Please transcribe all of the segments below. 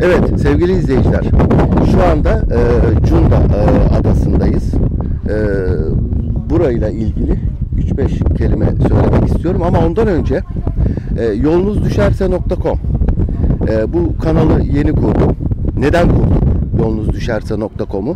Evet sevgili izleyiciler, şu anda Cunda Adası'ndayız. Burayla ilgili 3-5 kelime söylemek istiyorum ama ondan önce yolunuzdüşerse.com bu kanalı yeni kurdum. Neden kurduk yolunuzdüşerse.com'u?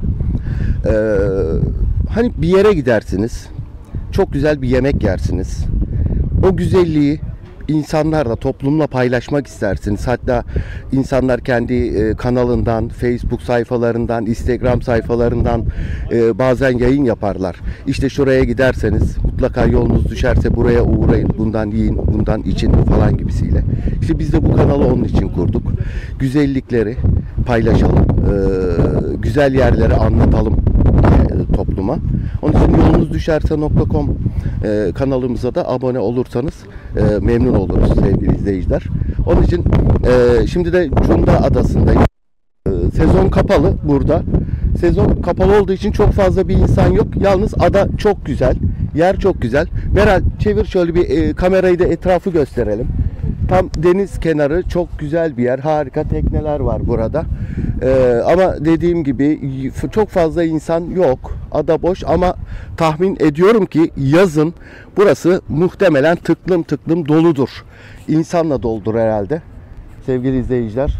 Hani bir yere gidersiniz, çok güzel bir yemek yersiniz. O güzelliği insanlarla, toplumla paylaşmak istersiniz. Hatta insanlar kendi kanalından, Facebook sayfalarından, Instagram sayfalarından bazen yayın yaparlar. İşte şuraya giderseniz mutlaka yolunuz düşerse buraya uğrayın, bundan yiyin, bundan için falan gibisiyle. İşte biz de bu kanalı onun için kurduk. Güzellikleri paylaşalım, güzel yerleri anlatalım topluma. Onun için yolunuzdüşerse.com kanalımıza da abone olursanız memnun oluruz sevgili izleyiciler. Onun için şimdi de Cunda Adası'ndayım. Sezon kapalı burada. Sezon kapalı olduğu için çok fazla bir insan yok. Yalnız ada çok güzel. Yer çok güzel. Meral çevir şöyle bir kamerayı da etrafı gösterelim. Tam deniz kenarı, çok güzel bir yer. Harika tekneler var burada. Ama dediğim gibi çok fazla insan yok. Ada boş ama tahmin ediyorum ki yazın burası muhtemelen tıklım tıklım doludur. İnsanla doldur herhalde. Sevgili izleyiciler,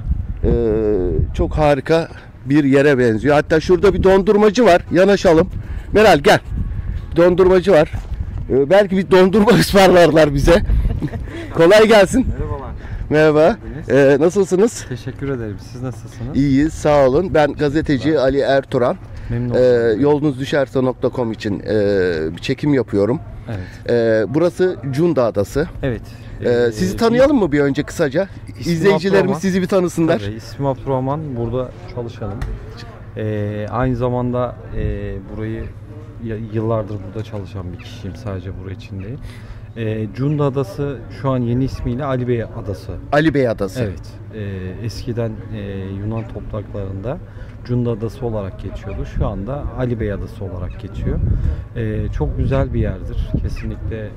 çok harika bir yere benziyor. Hatta şurada bir dondurmacı var. Yanaşalım. Meral gel. Dondurmacı var. Belki bir dondurma ısmarlarlar bize. Kolay gelsin. Merhabalar. Merhaba. Nasılsınız? Teşekkür ederim. Siz nasılsınız? İyiyiz, sağ olun. Ben gazeteci Ali Ertuğran. Memnun oldum. Yolunuzdüşerse.com için bir çekim yapıyorum. Evet. Burası Cunda Adası. Evet. Sizi tanıyalım mı bir önce kısaca? İzleyicilerimiz sizi bir tanısınlar. Tabii, ismim Abdurrahman. Burada çalışalım. Aynı zamanda burayı yıllardır burada çalışan bir kişiyim. Sadece buraya için değil. Cunda Adası şu an yeni ismiyle Ali Bey Adası. Ali Bey Adası. Evet. Eskiden Yunan topraklarında Cunda Adası olarak geçiyordu. Şu anda Ali Bey Adası olarak geçiyor. Çok güzel bir yerdir. Kesinlikle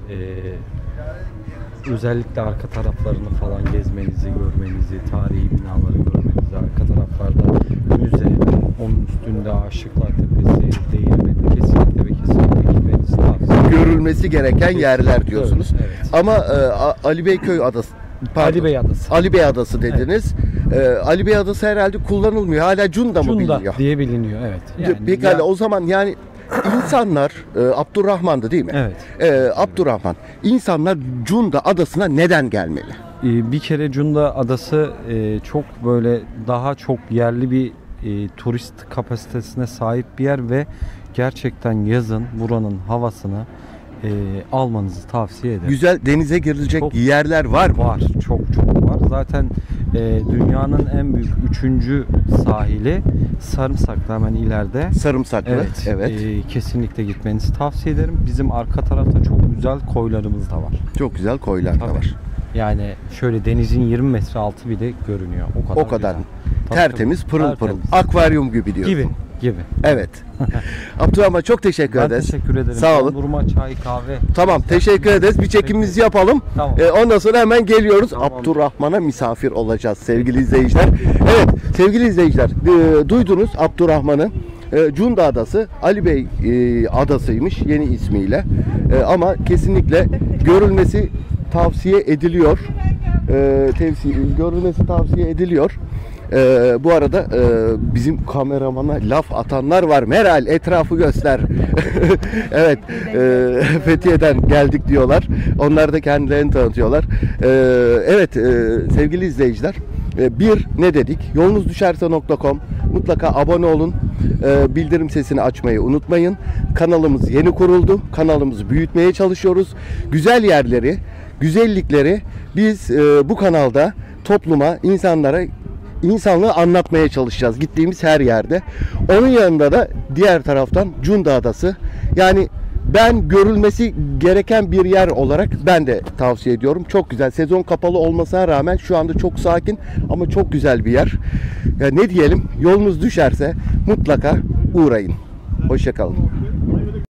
özellikle arka taraflarını falan gezmenizi, görmenizi, tarihi binaları görmenizi, arka taraflarda müze, onun üstünde Aşıklar Tepesi, değirmeni kesinlikle ve kesinlikle gitmenizi tavsiye ederim. Görülmesi gereken yerler diyorsunuz. Evet. Ama Ali Beyköy Adası, pardon, Ali Bey Adası. Ali Bey Adası dediniz. Ali Bey Adası herhalde kullanılmıyor. Hala Cunda mı biliniyor? Cunda diye biliniyor, evet. Yani Pekala o zaman yani insanlar Abdurrahman'dı değil mi? Evet. Abdurrahman. İnsanlar Cunda Adası'na neden gelmeli? Bir kere Cunda Adası çok böyle daha çok yerli bir turist kapasitesine sahip bir yer ve gerçekten yazın buranın havasını almanızı tavsiye ederim. Güzel denize girilecek Çok yerler var mı? Var, çok var. Zaten dünyanın en büyük 3. sahili Sarımsaklı, hemen ileride. Sarımsaklı. Evet. Kesinlikle gitmenizi tavsiye ederim. Bizim arka tarafta çok güzel koylarımız da var. Çok güzel koylar da Tabii. var. Yani şöyle denizin 20 metre altı bile görünüyor. O kadar. Güzel. Tabii, Tertemiz, pırıl tertemiz. pırıl. Akvaryum gibi diyorsun. Gibi. Evet. Abdurrahman çok teşekkür Ben ederiz. teşekkür ederim. Sağ olun. Dondurma, çay, kahve. Tamam, teşekkür ederiz. Bir çekimimizi yapalım. Tamam. Ondan sonra hemen geliyoruz. Tamam. Abdurrahman'a misafir olacağız sevgili izleyiciler. Evet, sevgili izleyiciler, duydunuz Abdurrahman'ı. Cunda Adası Ali Bey Adası'ymış yeni ismiyle. Ama kesinlikle görülmesi tavsiye ediliyor. Görülmesi tavsiye ediliyor. Bu arada bizim kameramana laf atanlar var. Meral etrafı göster. Evet, Fethiye'den geldik diyorlar. Onlar da kendilerini tanıtıyorlar. Evet, sevgili izleyiciler, bir ne dedik? Yolunuzdüşerse.com, mutlaka abone olun. Bildirim sesini açmayı unutmayın. Kanalımız yeni kuruldu. Kanalımızı büyütmeye çalışıyoruz. Güzel yerleri, güzellikleri biz bu kanalda topluma, insanlığı anlatmaya çalışacağız gittiğimiz her yerde. Onun yanında da diğer taraftan Cunda Adası. Yani ben görülmesi gereken bir yer olarak ben de tavsiye ediyorum. Çok güzel. Sezon kapalı olmasına rağmen şu anda çok sakin ama çok güzel bir yer. Ya ne diyelim? Yolunuz düşerse mutlaka uğrayın. Hoşça kalın.